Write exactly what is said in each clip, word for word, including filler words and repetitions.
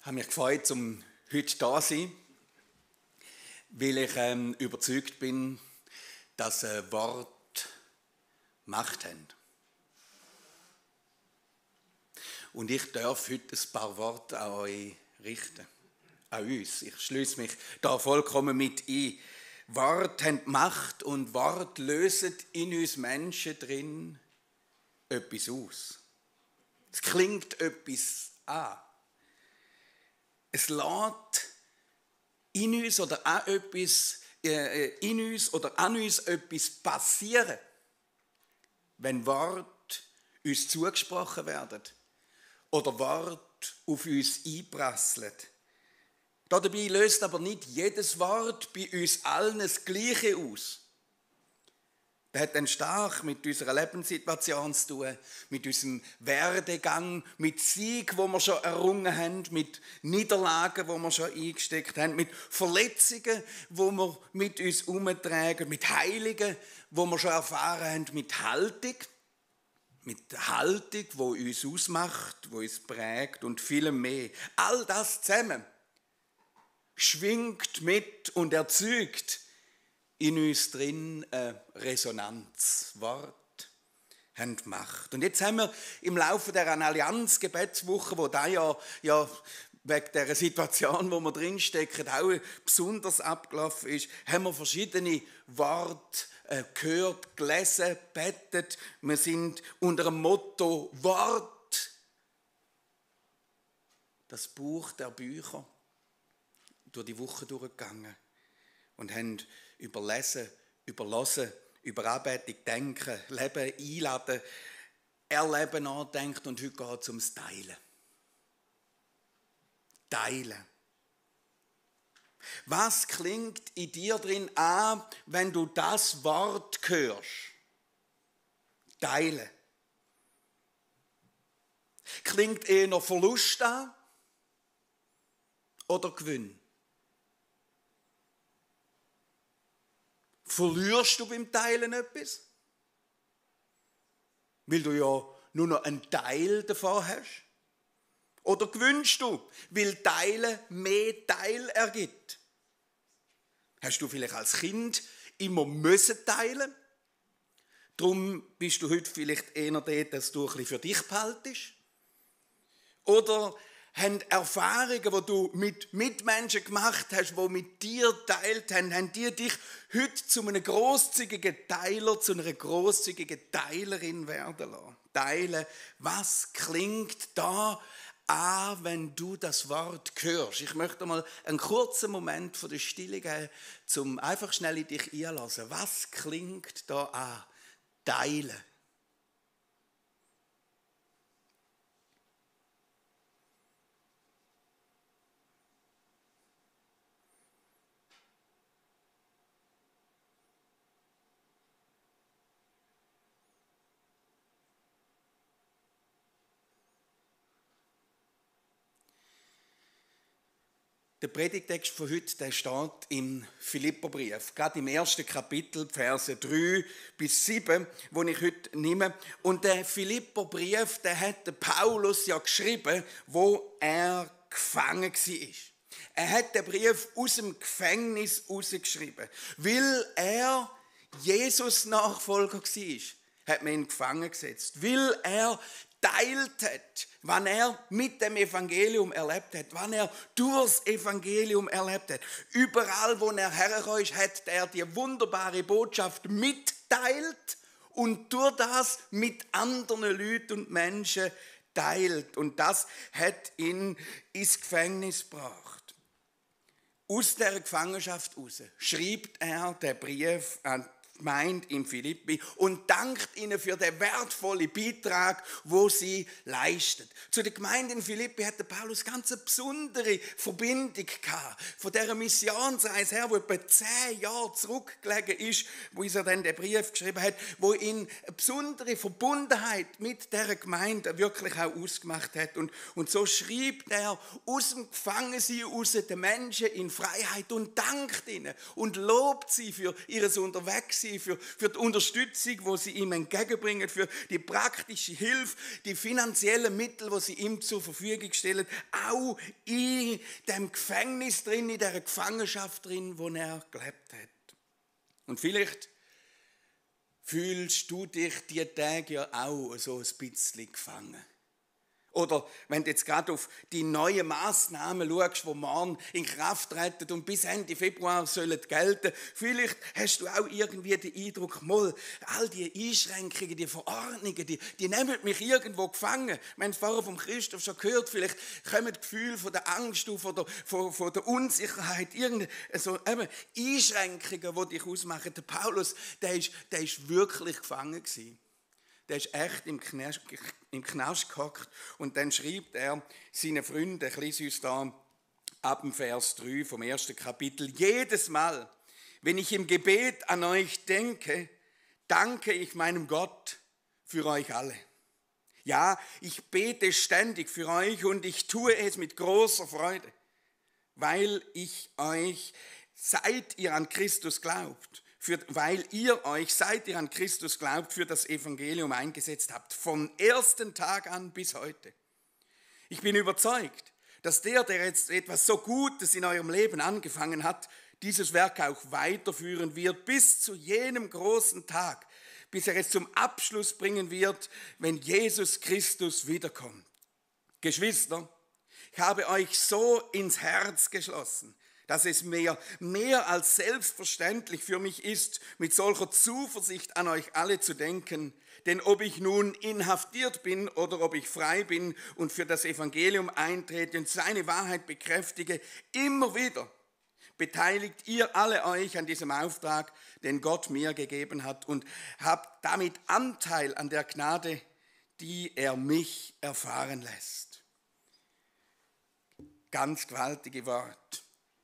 Ich habe mich gefreut, um heute da zu sein, weil ich ähm, überzeugt bin, dass ein Wort Macht hat. Und ich darf heute ein paar Worte an euch richten, an uns. Ich schließe mich da vollkommen mit ein. Worte haben Macht und Worte lösen in uns Menschen drin etwas aus. Es klingt etwas an. Es lässt in uns oder an etwas, äh, in uns oder an uns etwas passieren, wenn Worte uns zugesprochen werden oder Worte auf uns einprasseln. Dabei löst aber nicht jedes Wort bei uns allen das Gleiche aus. Das hat dann stark mit unserer Lebenssituation zu tun, mit unserem Werdegang, mit Sieg, wo wir schon errungen haben, mit Niederlagen, wo wir schon eingesteckt haben, mit Verletzungen, wo wir mit uns umtragen, mit Heiligen, wo wir schon erfahren haben, mit Haltung, mit Haltung, wo uns ausmacht, wo uns prägt und vielem mehr. All das zusammen schwingt mit und erzeugt in uns drin eine Resonanz. Wort haben Macht. Und jetzt haben wir im Laufe der Allianz-Gebetswoche, wo da ja, ja wegen der Situation, wo wir drinstecken, auch besonders abgelaufen ist, haben wir verschiedene Worte äh, gehört, gelesen, betet. Wir sind unter dem Motto Wort, das Buch der Bücher, durch die Woche durchgegangen und haben überlesen, überlassen, über Anbetung denken, Leben einladen, erleben, nachdenken und heute geht es ums Teilen. Teilen. Was klingt in dir drin an, wenn du das Wort hörst? Teilen. Klingt eher Verlust an oder Gewinn? Verlierst du beim Teilen etwas? Weil du ja nur noch einen Teil davon hast? Oder gewünscht du, weil Teilen mehr Teil ergibt? Hast du vielleicht als Kind immer müssen teilen? Darum bist du heute vielleicht eher dort, dass du ein bisschen für dich behaltest? Oder haben Erfahrungen, die du mit Mitmenschen gemacht hast, die mit dir geteilt haben, haben die dich heute zu einem grosszügigen Teiler, zu einer grosszügigen Teilerin werden lassen? Teilen, was klingt da an, wenn du das Wort hörst? Ich möchte mal einen kurzen Moment von der Stille geben, um einfach schnell in dich einzulassen. Was klingt da an? Teilen. Der Predigtext von heute, der steht im Philipperbrief, gerade im ersten Kapitel, Verse drei bis sieben, wo ich heute nehme. Und der Philipperbrief, der hat der Paulus ja geschrieben, wo er gefangen war. Er hat den Brief aus dem Gefängnis rausgeschrieben, weil er Jesus-Nachfolger war. Hat man ihn gefangen gesetzt, weil er teilt hat, was er mit dem Evangelium erlebt hat, was er durchs Evangelium erlebt hat. Überall, wo er hergekommen ist, hat er die wunderbare Botschaft mitteilt und durch das mit anderen Leuten und Menschen teilt. Und das hat ihn ins Gefängnis gebracht. Aus der Gefangenschaft heraus schreibt er den Brief an Gemeinde in Philippi und dankt ihnen für den wertvollen Beitrag, wo sie leistet. Zu der Gemeinde in Philippi hat der Paulus ganz eine besondere Verbindung gehabt. Von dieser Missionsreise her, wo etwa zehn Jahre zurückgelegen ist, wo er dann den Brief geschrieben hat, wo ihn eine besondere Verbundenheit mit dieser Gemeinde wirklich auch ausgemacht hat. Und, und so schreibt er aus dem Gefangensein raus den Menschen in Freiheit und dankt ihnen und lobt sie für ihr Unterwegssein gewesen für, für die Unterstützung, die sie ihm entgegenbringen, für die praktische Hilfe, die finanziellen Mittel, die sie ihm zur Verfügung stellen, auch in dem Gefängnis drin, in der Gefangenschaft drin, wo er gelebt hat. Und vielleicht fühlst du dich die Tage ja auch so ein bisschen gefangen. Oder wenn du jetzt gerade auf die neuen Massnahmen schaust, die morgen in Kraft treten und bis Ende Februar sollen gelten, vielleicht hast du auch irgendwie den Eindruck, mal, all die Einschränkungen, die Verordnungen, die, die nehmen mich irgendwo gefangen. Wir haben es vorher vom Christoph schon gehört, vielleicht kommen die Gefühle von der Angst auf oder von, von der Unsicherheit, irgendeine also eben Einschränkungen, die dich ausmachen. Der Paulus, der ist, der ist wirklich gefangen gewesen. Der ist echt im Knast, im Knast gehockt und dann schreibt er seinen Freunden, ich lese uns da ab dem Vers drei vom ersten Kapitel, jedes Mal, wenn ich im Gebet an euch denke, danke ich meinem Gott für euch alle. Ja, ich bete ständig für euch und ich tue es mit großer Freude, weil ich euch, seit ihr an Christus glaubt, Für, weil ihr euch, seit ihr an Christus glaubt, für das Evangelium eingesetzt habt, vom ersten Tag an bis heute. Ich bin überzeugt, dass der, der jetzt etwas so Gutes in eurem Leben angefangen hat, dieses Werk auch weiterführen wird, bis zu jenem großen Tag, bis er es zum Abschluss bringen wird, wenn Jesus Christus wiederkommt. Geschwister, ich habe euch so ins Herz geschlossen, dass es mir mehr als selbstverständlich für mich ist, mit solcher Zuversicht an euch alle zu denken. Denn ob ich nun inhaftiert bin oder ob ich frei bin und für das Evangelium eintrete und seine Wahrheit bekräftige, immer wieder beteiligt ihr alle euch an diesem Auftrag, den Gott mir gegeben hat, und habt damit Anteil an der Gnade, die er mich erfahren lässt. Ganz gewaltige Worte,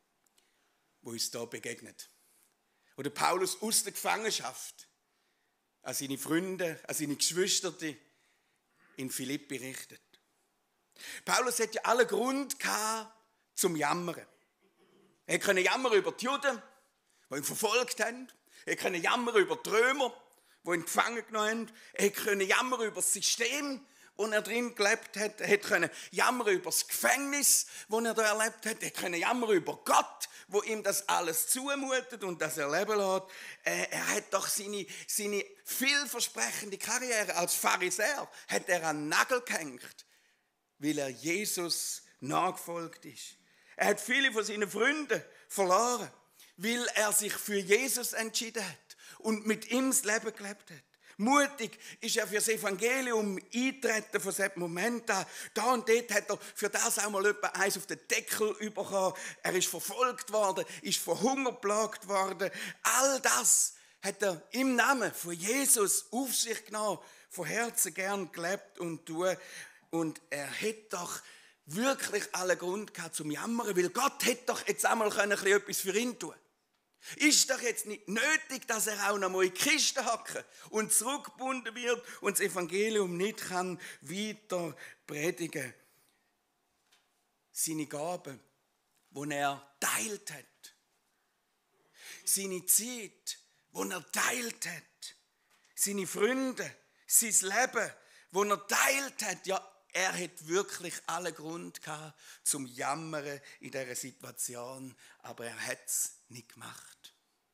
wo uns da begegnet. Oder Paulus aus der Gefangenschaft an seine Freunde, an seine Geschwister in Philippi richtet. Paulus hat ja allen Grund gehabt zum Jammern. Er konnte jammern über die Juden, die ihn verfolgt haben. Er konnte jammern über die Römer, die ihn gefangen genommen haben. Er konnte jammern über das System, wo er drin gelebt hat. Er konnte jammern über das Gefängnis, wo er da erlebt hat. Er konnte jammern über Gott, wo ihm das alles zumutet und das er leben lässt. Er hat doch seine, seine vielversprechende Karriere als Pharisäer hat er an den Nagel gehängt, weil er Jesus nachgefolgt ist. Er hat viele von seinen Freunden verloren, weil er sich für Jesus entschieden hat und mit ihm das Leben gelebt hat. Mutig ist er für das Evangelium eingetreten von diesem Moment an. Da und dort hat er für das auch mal etwa eins auf den Deckel bekommen. Er ist verfolgt worden, ist von Hunger geplagt worden. All das hat er im Namen von Jesus auf sich genommen, von Herzen gern gelebt und tun. Und er hätte doch wirklich allen Grund gehabt zum Jammern, weil Gott hätte doch jetzt einmal etwas für ihn tun können. Ist doch jetzt nicht nötig, dass er auch noch mal in die Kiste hacken und zurückgebunden wird und das Evangelium nicht kann weiter predigen. Seine Gaben, die er teilt hat, seine Zeit, die er teilt hat, seine Freunde, sein Leben, das er teilt hat, ja, er hat wirklich allen Grund gehabt zum Jammern in dieser Situation, aber er hat es nicht gemacht.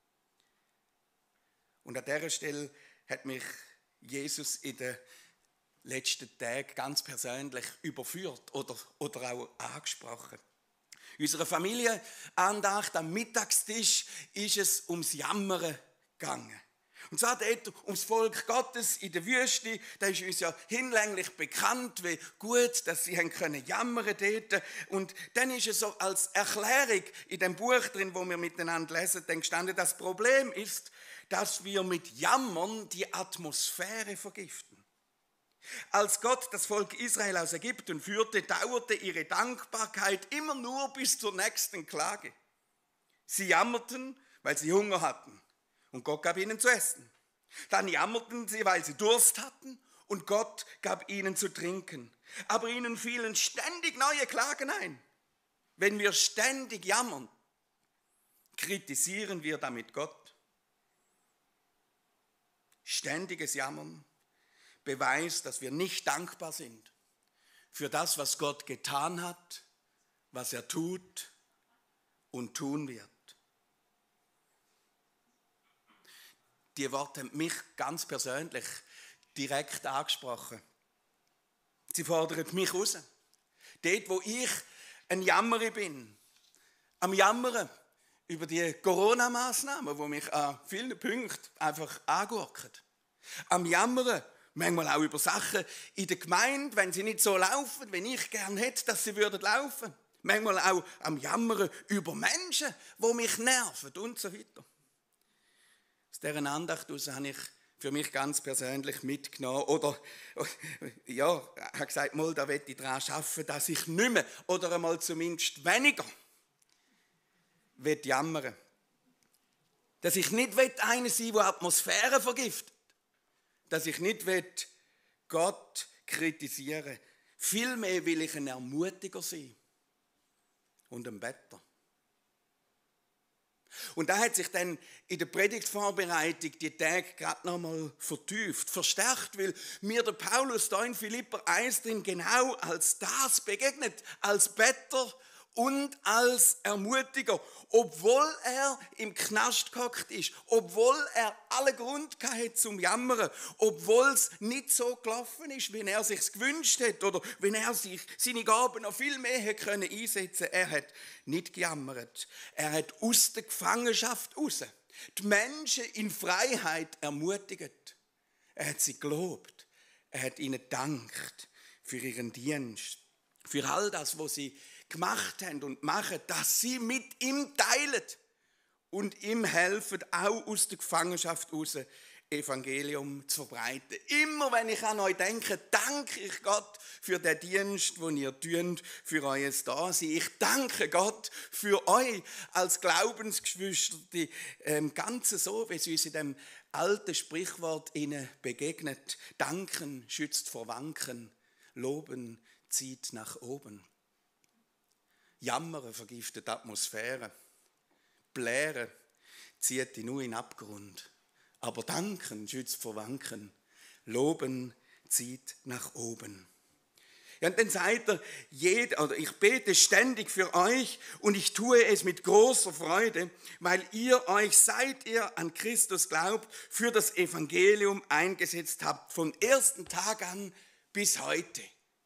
Und an dieser Stelle hat mich Jesus in den letzten Tagen ganz persönlich überführt oder, oder auch angesprochen. In unserer Familienandacht am Mittagstisch ist es ums Jammern gegangen. Und zwar dort ums Volk Gottes in der Wüste, da ist uns ja hinlänglich bekannt, wie gut, dass sie haben können jammern dort. Und dann ist es so als Erklärung in dem Buch drin, wo wir miteinander lesen, dann gestanden, das Problem ist, dass wir mit Jammern die Atmosphäre vergiften. Als Gott das Volk Israel aus Ägypten führte, dauerte ihre Dankbarkeit immer nur bis zur nächsten Klage. Sie jammerten, weil sie Hunger hatten. Und Gott gab ihnen zu essen. Dann jammerten sie, weil sie Durst hatten, und Gott gab ihnen zu trinken. Aber ihnen fielen ständig neue Klagen ein. Wenn wir ständig jammern, kritisieren wir damit Gott. ständiges Jammern beweist, dass wir nicht dankbar sind für das, was Gott getan hat, was er tut und tun wird. Die Worte haben mich ganz persönlich direkt angesprochen. Sie fordern mich raus. Dort, wo ich ein Jammerer bin, am Jammern über die Corona-Massnahmen, die mich an vielen Punkten einfach angurken. Am Jammern, manchmal auch über Sachen in der Gemeinde, wenn sie nicht so laufen, wie ich gerne hätte, dass sie würden laufen. Manchmal auch am Jammern über Menschen, die mich nerven und so weiter. Aus dieser Andacht heraus habe ich für mich ganz persönlich mitgenommen. Oder, ja, ich habe gesagt, mal, da will ich daran arbeiten, dass ich nicht mehr, oder einmal zumindest weniger, will jammern. Dass ich nicht einer sein will, der Atmosphäre vergiftet. Dass ich nicht will Gott kritisieren. Vielmehr will ich ein Ermutiger sein und ein Better. Und da hat sich dann in der Predigtvorbereitung die Tage gerade noch mal vertieft, verstärkt, weil mir der Paulus da in Philipper eins drin genau als das begegnet, als Better und als Ermutiger, obwohl er im Knast gehockt ist, obwohl er alle Grund hatte zum Jammern, obwohl es nicht so gelaufen ist, wie er sich gewünscht hat oder wenn er sich seine Gaben noch viel mehr hätte können einsetzen. Er hat nicht gejammert. Er hat aus der Gefangenschaft raus die Menschen in Freiheit ermutigt. Er hat sie gelobt. Er hat ihnen gedankt für ihren Dienst, für all das, was sie gemacht haben und machen, dass sie mit ihm teilen und ihm helfen, auch aus der Gefangenschaft raus Evangelium zu verbreiten. Immer wenn ich an euch denke, danke ich Gott für den Dienst, den ihr tut, für euer Dasein. Ich danke Gott für euch als Glaubensgeschwister, die ähm, Ganze so, wie es uns in dem alten Sprichwort ihnen begegnet. Danken schützt vor Wanken, loben zieht nach oben. Jammern vergiftet die Atmosphäre. Blären zieht die nur in den Abgrund. Aber danken schützt vor Wanken. Loben zieht nach oben. Ja, und dann sagt er, jeder, oder ich bete ständig für euch und ich tue es mit großer Freude, weil ihr euch, seit ihr an Christus glaubt, für das Evangelium eingesetzt habt, vom ersten Tag an bis heute.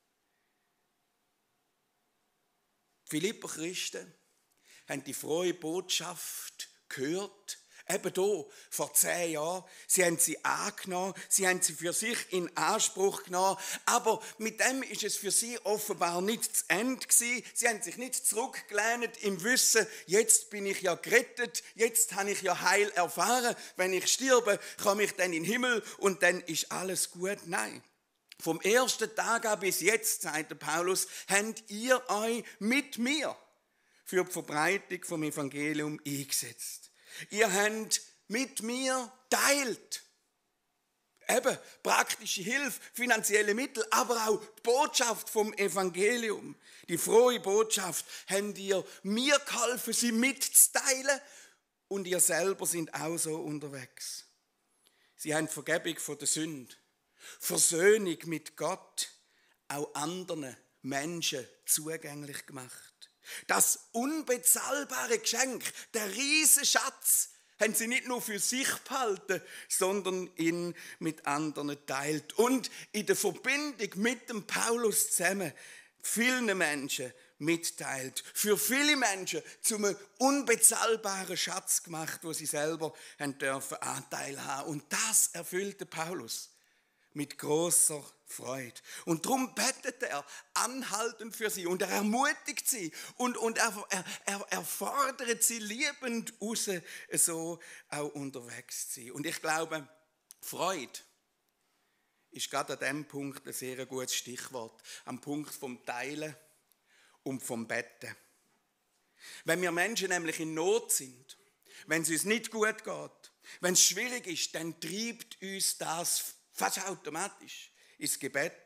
Philipper Christen haben die frohe Botschaft gehört, eben hier, vor zehn Jahren. Sie haben sie angenommen, sie haben sie für sich in Anspruch genommen, aber mit dem ist es für sie offenbar nicht zu Ende gewesen. Sie haben sich nicht zurückgelehnt im Wissen, jetzt bin ich ja gerettet, jetzt habe ich ja Heil erfahren, wenn ich sterbe, komme ich dann in den Himmel und dann ist alles gut. Nein. Vom ersten Tag an bis jetzt, sagt der Paulus, habt ihr euch mit mir für die Verbreitung vom Evangelium eingesetzt. Ihr habt mit mir teilt. Eben praktische Hilfe, finanzielle Mittel, aber auch die Botschaft vom Evangelium, die frohe Botschaft, habt ihr mir geholfen, sie mitzuteilen und ihr selber sind auch so unterwegs. Sie haben Vergebung von der Sünde. Versöhnung mit Gott auch anderen Menschen zugänglich gemacht. Das unbezahlbare Geschenk, der riesige Schatz, haben sie nicht nur für sich behalten, sondern ihn mit anderen teilt. Und in der Verbindung mit dem Paulus zusammen vielen Menschen mitteilt. Für viele Menschen zum unbezahlbaren Schatz gemacht, wo sie selber haben dürfen Anteil haben. Und das erfüllte Paulus mit großer Freude. Und darum betet er anhaltend für sie und er ermutigt sie und, und er, er, er fordert sie liebend raus, so auch unterwegs zu sein. Und ich glaube, Freude ist gerade an diesem Punkt ein sehr gutes Stichwort. Am Punkt vom Teilen und vom Betten. Wenn wir Menschen nämlich in Not sind, wenn es uns nicht gut geht, wenn es schwierig ist, dann treibt uns das fast automatisch ins Gebet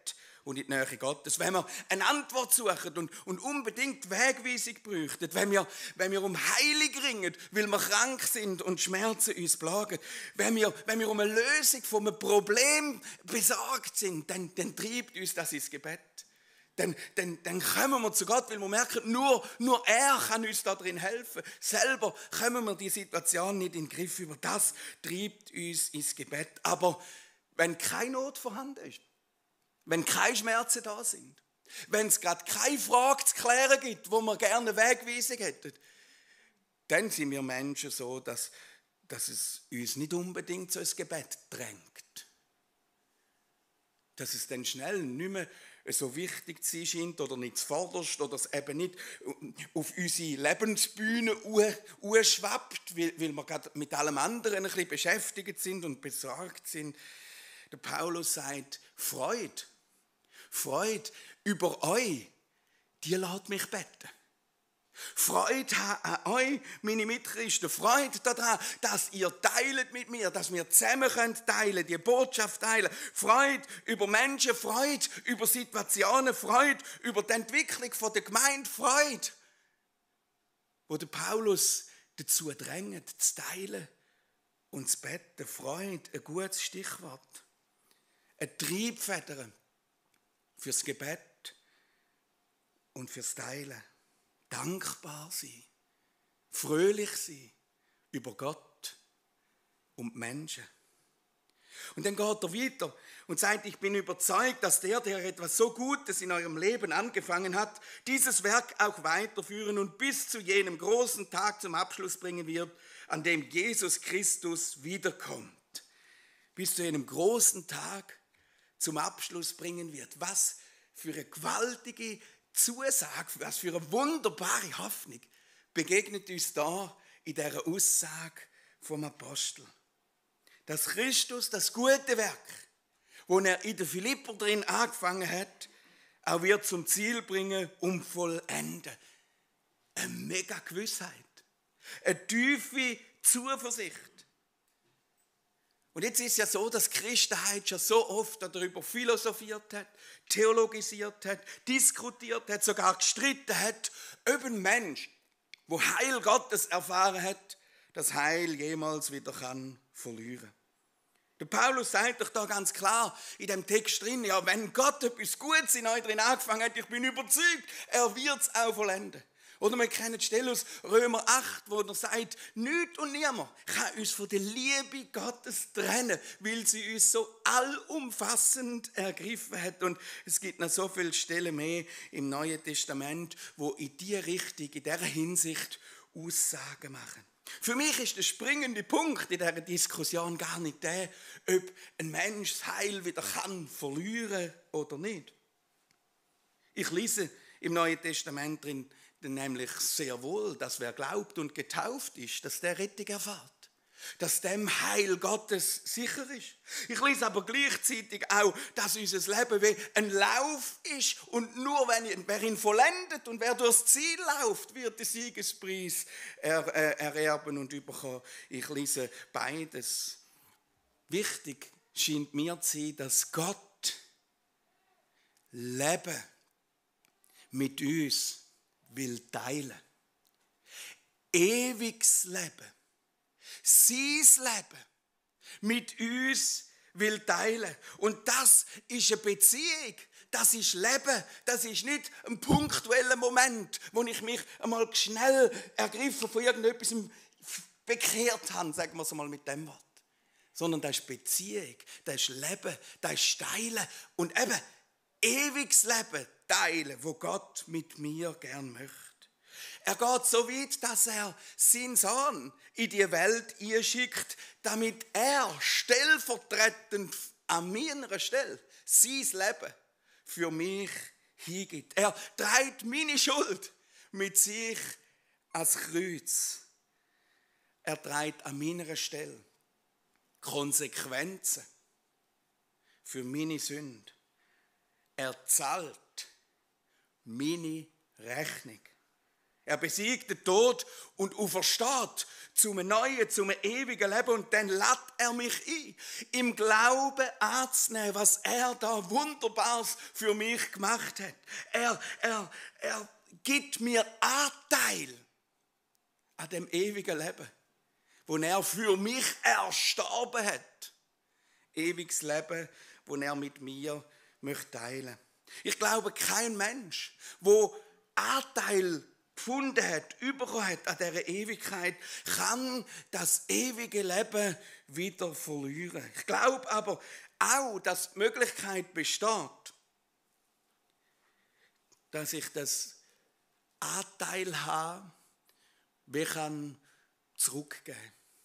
und in die Nähe Gottes. Wenn wir eine Antwort suchen und, und unbedingt Wegweisung bräuchten, wenn wir, wenn wir um Heilung ringen, weil wir krank sind und Schmerzen uns plagen, wenn wir, wenn wir um eine Lösung von einem Problem besorgt sind, dann, dann treibt uns das ins Gebet. Dann, dann, dann kommen wir zu Gott, weil wir merken, nur, nur er kann uns da drin helfen. Selber kommen wir die Situation nicht in den Griff über. Das treibt uns ins Gebet. Aber wenn keine Not vorhanden ist, wenn keine Schmerzen da sind, wenn es gerade keine Frage zu klären gibt, wo wir gerne eine Wegweisung hätten, dann sind wir Menschen so, dass, dass es uns nicht unbedingt so ins Gebet drängt. Dass es dann schnell nicht mehr so wichtig zu sein scheint oder nicht zuvorderst oder es eben nicht auf unsere Lebensbühne schwappt, weil, weil wir gerade mit allem anderen ein bisschen beschäftigt sind und besorgt sind. Der Paulus sagt, Freude, Freude über euch, die lässt mich beten. Freude an euch, meine Mitchristen, Freude daran, dass ihr teilt mit mir, dass wir zusammen können teilen, die Botschaft teilen. Freude über Menschen, Freude über Situationen, Freude über die Entwicklung der Gemeinde, Freude, wo der Paulus dazu drängt, zu teilen und zu beten. Freude, ein gutes Stichwort, eine Triebfeder fürs Gebet und fürs Teilen. Dankbar sein, fröhlich sein über Gott und die Menschen. Und dann geht er weiter und sagt, ich bin überzeugt, dass der, der etwas so Gutes in eurem Leben angefangen hat, dieses Werk auch weiterführen und bis zu jenem großen Tag zum Abschluss bringen wird, an dem Jesus Christus wiederkommt. Bis zu jenem großen Tag zum Abschluss bringen wird. Was für eine gewaltige Zusage, was für eine wunderbare Hoffnung begegnet uns da in dieser Aussage vom Apostel. Dass Christus das gute Werk, das er in den Philipper drin angefangen hat, auch wird zum Ziel bringen, um vollenden. Eine mega Gewissheit, eine tiefe Zuversicht. Und jetzt ist es ja so, dass die Christenheit schon so oft darüber philosophiert hat, theologisiert hat, diskutiert hat, sogar gestritten hat, ob ein Mensch, der Heil Gottes erfahren hat, das Heil jemals wieder kann verlieren. Der Paulus sagt doch da ganz klar in dem Text drin, ja, wenn Gott etwas Gutes in euch drin angefangen hat, ich bin überzeugt, er wird es auch vollenden. Oder wir kennen die Stelle aus Römer acht, wo er sagt, nichts und niemand kann uns von der Liebe Gottes trennen, weil sie uns so allumfassend ergriffen hat. Und es gibt noch so viele Stellen mehr im Neuen Testament, wo in diese Richtung, in dieser Hinsicht Aussagen machen. Für mich ist der springende Punkt in dieser Diskussion gar nicht der, ob ein Mensch das Heil wieder kann verlieren oder nicht. Ich lese im Neuen Testament drin, nämlich sehr wohl, dass wer glaubt und getauft ist, dass der Rettung erfährt. Dass dem Heil Gottes sicher ist. Ich lese aber gleichzeitig auch, dass unser Leben wie ein Lauf ist und nur wenn wer ihn vollendet und wer durchs Ziel läuft, wird den Siegespreis er, äh, ererben und überkommen. Ich lese beides. Wichtig scheint mir zu sein, dass Gott Leben mit uns will teilen. Ewiges Leben. Sein Leben mit uns will teilen. Und das ist eine Beziehung. Das ist Leben. Das ist nicht ein punktueller Moment, wo ich mich einmal schnell ergriffen von irgendetwas bekehrt habe, sagen wir es mal mit dem Wort. Sondern das ist Beziehung, das ist Leben, das ist Teilen. Und eben ewiges Leben teilen, wo Gott mit mir gern möchte. Er geht so weit, dass er seinen Sohn in die Welt einschickt, damit er stellvertretend an meiner Stelle sein Leben für mich hingibt. Er trägt meine Schuld mit sich als Kreuz. Er trägt an meiner Stelle Konsequenzen für meine Sünde. Er zahlt meine Rechnung. Er besiegt den Tod und aufersteht zum neuen, zum ewigen Leben. Und dann lädt er mich ein, im Glauben anzunehmen, was er da Wunderbares für mich gemacht hat. Er, er, er gibt mir Anteil an dem ewigen Leben, wo er für mich erstorben hat. Ewiges Leben, wo er mit mir möchte teilen. Ich glaube, kein Mensch, wo Anteil gefunden hat, bekommen hat an dieser Ewigkeit, kann das ewige Leben wieder verlieren. Ich glaube aber auch, dass die Möglichkeit besteht, dass ich das Anteil habe, wie kann zurückgeben.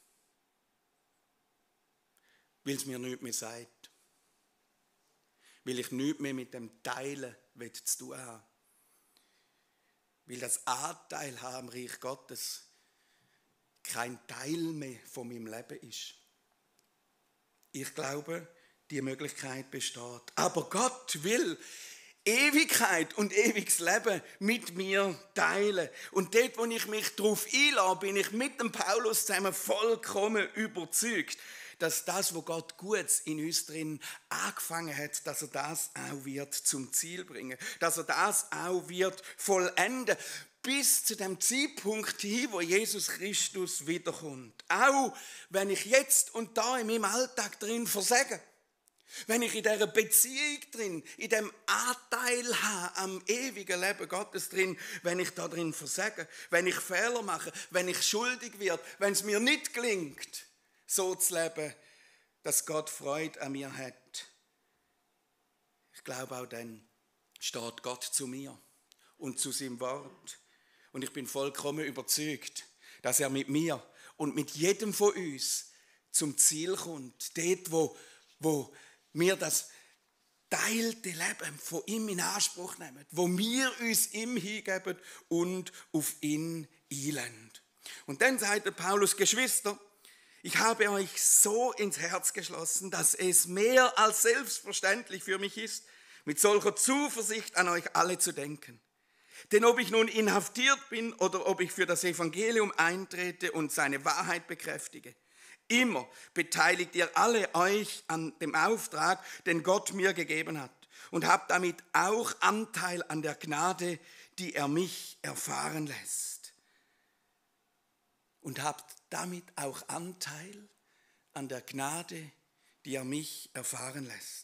Weil es mir nichts mehr sagt. Weil ich nichts mehr mit dem Teilen zu tun habe. Weil das Anteil haben am Reich Gottes kein Teil mehr von meinem Leben ist. Ich glaube, die Möglichkeit besteht. Aber Gott will Ewigkeit und ewiges Leben mit mir teilen. Und dort, wo ich mich darauf einlasse, bin ich mit dem Paulus zusammen vollkommen überzeugt, dass das, was Gott Gutes in uns drin angefangen hat, dass er das auch wird zum Ziel bringen, dass er das auch wird vollenden, bis zu dem Zeitpunkt hin, wo Jesus Christus wiederkommt. Auch wenn ich jetzt und da in meinem Alltag drin versage, wenn ich in dieser Beziehung drin, in dem Anteil habe am ewigen Leben Gottes drin, wenn ich da drin versage, wenn ich Fehler mache, wenn ich schuldig werde, wenn es mir nicht gelingt, so zu leben, dass Gott Freude an mir hat. Ich glaube, auch dann steht Gott zu mir und zu seinem Wort. Und ich bin vollkommen überzeugt, dass er mit mir und mit jedem von uns zum Ziel kommt. Dort, wo, wo wir das teilte Leben von ihm in Anspruch nehmen. Wo wir uns ihm hingeben und auf ihn einlassen. Und dann sagt der Paulus, Geschwister, ich habe euch so ins Herz geschlossen, dass es mehr als selbstverständlich für mich ist, mit solcher Zuversicht an euch alle zu denken. Denn ob ich nun inhaftiert bin oder ob ich für das Evangelium eintrete und seine Wahrheit bekräftige, immer beteiligt ihr alle euch an dem Auftrag, den Gott mir gegeben hat, und habt damit auch Anteil an der Gnade, die er mich erfahren lässt. Und habt damit auch Anteil an der Gnade, die er mich erfahren lässt.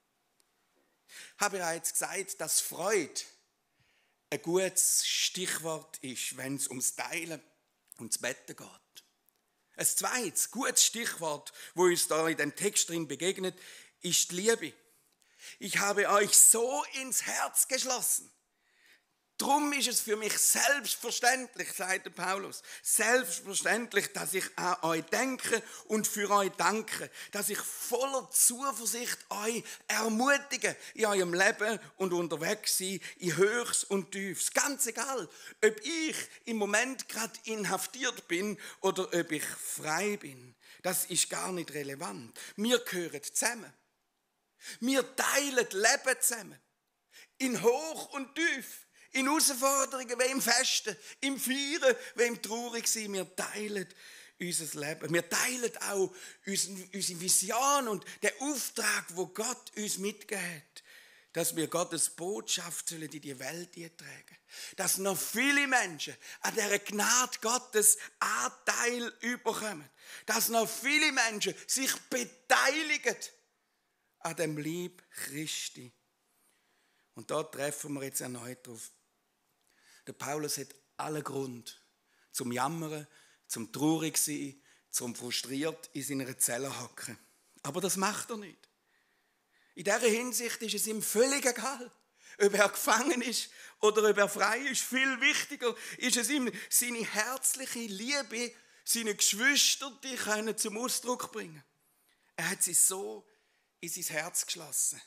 Ich habe bereits gesagt, dass Freude ein gutes Stichwort ist, wenn es ums Teilen und ums Betten geht. Ein zweites gutes Stichwort, wo uns da in dem Text drin begegnet, ist die Liebe. Ich habe euch so ins Herz geschlossen. Drum ist es für mich selbstverständlich, sagt der Paulus, selbstverständlich, dass ich an euch denke und für euch danke, dass ich voller Zuversicht euch ermutige in eurem Leben und unterwegs sein, in Höchst und Tiefs. Ganz egal, ob ich im Moment gerade inhaftiert bin oder ob ich frei bin. Das ist gar nicht relevant. Wir gehören zusammen. Wir teilen Leben zusammen. In Hoch und Tief. In Herausforderungen wie im Festen, im Feiern wie im Traurigsein. Wir teilen unser Leben. Wir teilen auch unsere Vision und den Auftrag, wo Gott uns mitgegeben hat, dass wir Gottes Botschaft in die Welt tragen. Dass noch viele Menschen an dieser Gnade Gottes Anteil bekommen. Dass noch viele Menschen sich beteiligen an dem Lieb Christi. Und da treffen wir jetzt erneut drauf. Der Paulus hat allen Grund zum Jammern, zum traurig sein, zum frustriert in seiner Zelle hocken. Aber das macht er nicht. In dieser Hinsicht ist es ihm völlig egal, ob er gefangen ist oder ob er frei ist. Viel wichtiger ist es ihm, seine herzliche Liebe, seine Geschwister, die können zum Ausdruck bringen. Er hat sie so in sein Herz geschlossen,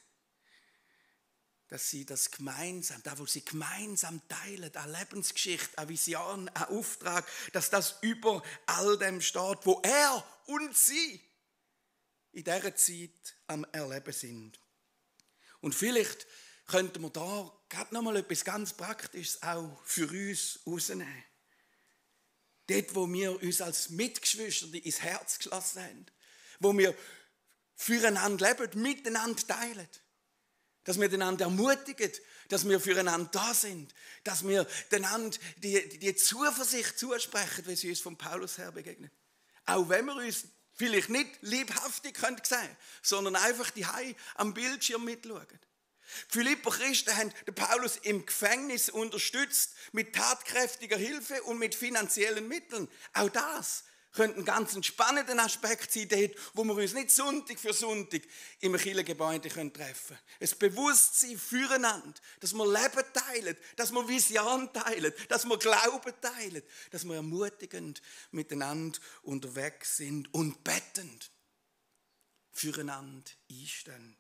dass sie das gemeinsam, da wo sie gemeinsam teilen, eine Lebensgeschichte, eine Vision, ein Auftrag, dass das über all dem steht, wo er und sie in dieser Zeit am Erleben sind. Und vielleicht könnten wir da gerade noch mal etwas ganz Praktisches auch für uns rausnehmen. Dort, wo wir uns als Mitgeschwister ins Herz geschlossen haben, wo wir füreinander leben, miteinander teilen, dass wir einander ermutigen, dass wir füreinander da sind, dass wir einander die, die Zuversicht zusprechen, wie sie uns von Paulus her begegnet. Auch wenn wir uns vielleicht nicht liebhaftig sehen können, sondern einfach die Hei am Bildschirm mitschauen. Die Philipper Christen haben den Paulus im Gefängnis unterstützt mit tatkräftiger Hilfe und mit finanziellen Mitteln. Auch das könnte ein ganz spannender Aspekt sein, dort, wo wir uns nicht Sonntag für Sonntag im Kirchengebäude treffen können. Ein Bewusstsein füreinander, dass wir Leben teilen, dass wir Vision teilen, dass wir Glauben teilen, dass wir ermutigend miteinander unterwegs sind und bettend füreinander einstehen.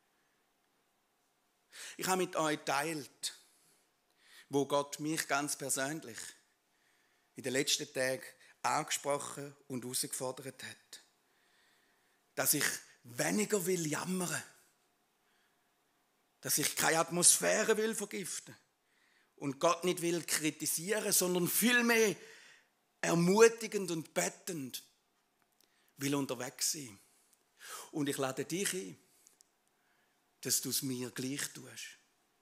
Ich habe mit euch geteilt, wo Gott mich ganz persönlich in den letzten Tagen angesprochen und herausgefordert hat. Dass ich weniger will jammern. Dass ich keine Atmosphäre will vergiften. Und Gott nicht will kritisieren, sondern vielmehr ermutigend und bettend will unterwegs sein. Und ich lade dich ein, dass du es mir gleich tust.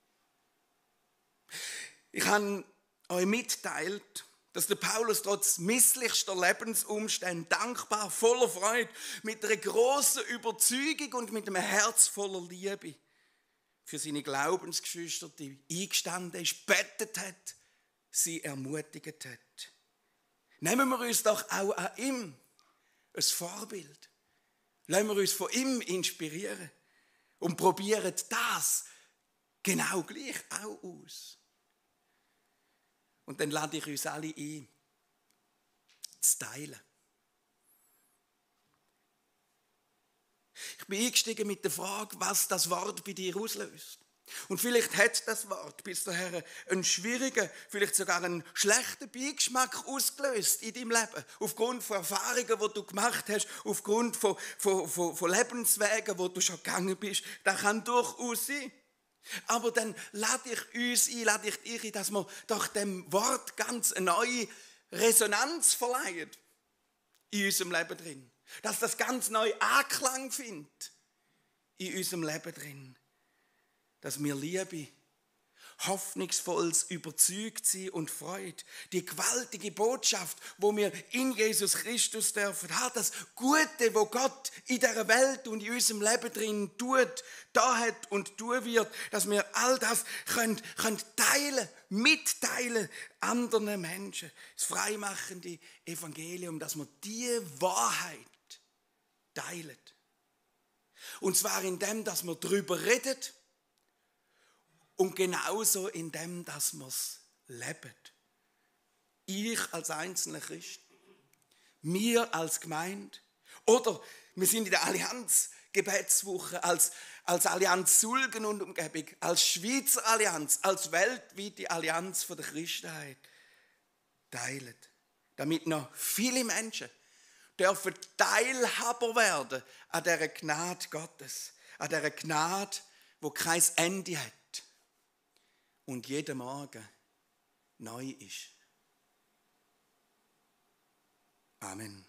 Ich habe euch mitgeteilt, dass der Paulus trotz misslichster Lebensumstände dankbar, voller Freude, mit einer grossen Überzeugung und mit einem Herz voller Liebe für seine Glaubensgeschwister, die eingestanden ist, bettet hat, sie ermutigt hat. Nehmen wir uns doch auch an ihm ein Vorbild. Lassen wir uns von ihm inspirieren und probieren das genau gleich auch aus. Und dann lade ich uns alle ein, zu teilen. Ich bin eingestiegen mit der Frage, was das Wort bei dir auslöst. Und vielleicht hat das Wort bis dahin einen schwierigen, vielleicht sogar einen schlechten Beigeschmack ausgelöst in deinem Leben. Aufgrund von Erfahrungen, die du gemacht hast, aufgrund von, von, von, von Lebenswegen, wo du schon gegangen bist. Das kann durchaus sein. Aber dann lade ich uns ein, lade ich dich ein, dass wir doch dem Wort ganz eine neue Resonanz verleihen in unserem Leben drin. Dass das ganz neu Anklang findet in unserem Leben drin. Dass wir Liebe, hoffnungsvolles Überzeugtsein und Freude, die gewaltige Botschaft, wo wir in Jesus Christus dürfen haben, das Gute, wo Gott in dieser Welt und in unserem Leben drin tut, da hat und tun wird, dass wir all das können, können teilen, mitteilen anderen Menschen. Das freimachende Evangelium, dass wir die Wahrheit teilen. Und zwar indem, dass wir darüber reden, und genauso in dem, dass wir es leben. Ich als einzelner Christ, wir als Gemeinde, oder wir sind in der Allianz Gebetswoche, als, als Allianz Sulgen und Umgebung, als Schweizer Allianz, als weltweite Allianz von der Christenheit teilen. Damit noch viele Menschen dürfen Teilhaber werden an dieser Gnade Gottes, an dieser Gnade, die kein Ende hat. Und jeden Morgen neu ist. Amen.